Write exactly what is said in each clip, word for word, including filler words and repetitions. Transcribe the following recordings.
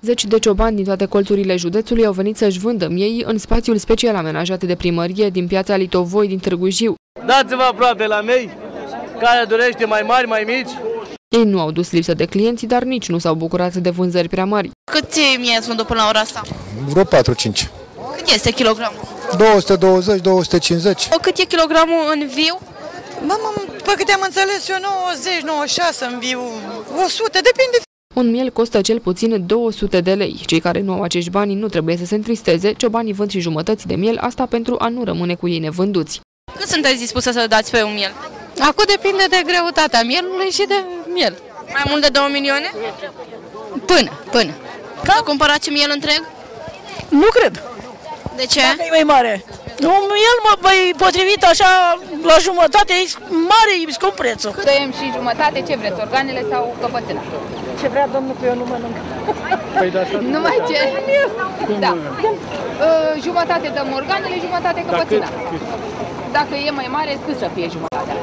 Zeci de ciobani din toate colțurile județului au venit să-și vândă miei în spațiul special amenajat de primărie din piața Litovoi din Târgu Jiu. Dați-vă aproape la mei, care dorește mai mari, mai mici. Ei nu au dus lipsă de clienți, dar nici nu s-au bucurat de vânzări prea mari. Cât mie ați vândut până la ora asta? Vreo patru cinci. Cât este kilogramul? două sute douăzeci, două sute cincizeci. Cât e kilogramul în viu? Mama, pe câte am înțeles eu, nouăzeci, nouăzeci și șase în viu, o sută, depinde. Un miel costă cel puțin două sute de lei. Cei care nu au acești bani nu trebuie să se întristeze, ciobanii vând și jumătăți de miel, asta pentru a nu rămâne cu ei nevânduți. Cât sunteți dispusă să dați pe un miel? Acum depinde de greutatea mielului și de miel. Mai mult de două milioane? Până, până. Să cumpărați un miel întreg? Nu cred. De ce? Dacă e mai mare. Un miel, mă, băi, potrivit așa, la jumătate, e mare, e scump prețul. Tăiem și jumătate, ce vreți, organele sau căpățâna? Ce vrea domnul, că eu nu mănânc. Păi da, Numai ce? Da. Uh, jumătate dăm organele, jumătate căpățâna. Dacă e mai mare, cât să fie jumătatea?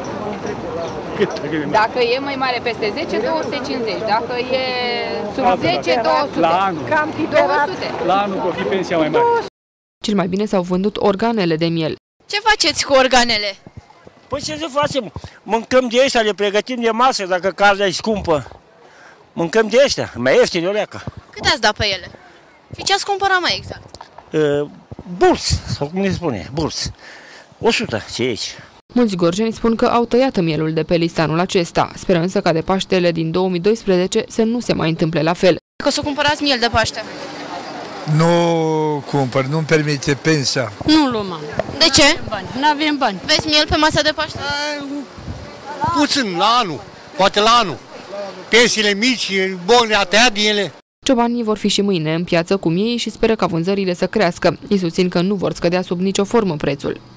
Dacă e mai mare peste zece, două sute cincizeci. Dacă e sub zece, două sute. La anul. Cam două sute. La anul că o fi pensia mai mare. Cel mai bine s-au vândut organele de miel. Ce faceți cu organele? Păi ce să facem? Mâncăm de ăștia, le pregătim de masă, dacă carnea e scumpă. Mâncăm de ăștia, mai ieftin o leacă. Cât ați dat pe ele? Și ce ați cumpărat mai exact? Uh, burs, sau cum ne spune, burs. o sută, ce e aici? Mulți gorjeni spun că au tăiat mielul de pe listă anul acesta. Speră însă ca de Paștele din două mii doisprezece să nu se mai întâmple la fel. Că o să cumpărați miel de Paște? Nu cumpăr, nu-mi permite pensia. Nu luăm. De ce? Nu avem bani. Veți miel pe masa de Paște? Puțin, la anul, poate la anul. Pensiile mici, boli, a tăiat din ele. Ciobanii vor fi și mâine în piață cu miei și speră ca vânzările să crească. Ei susțin că nu vor scădea sub nicio formă prețul.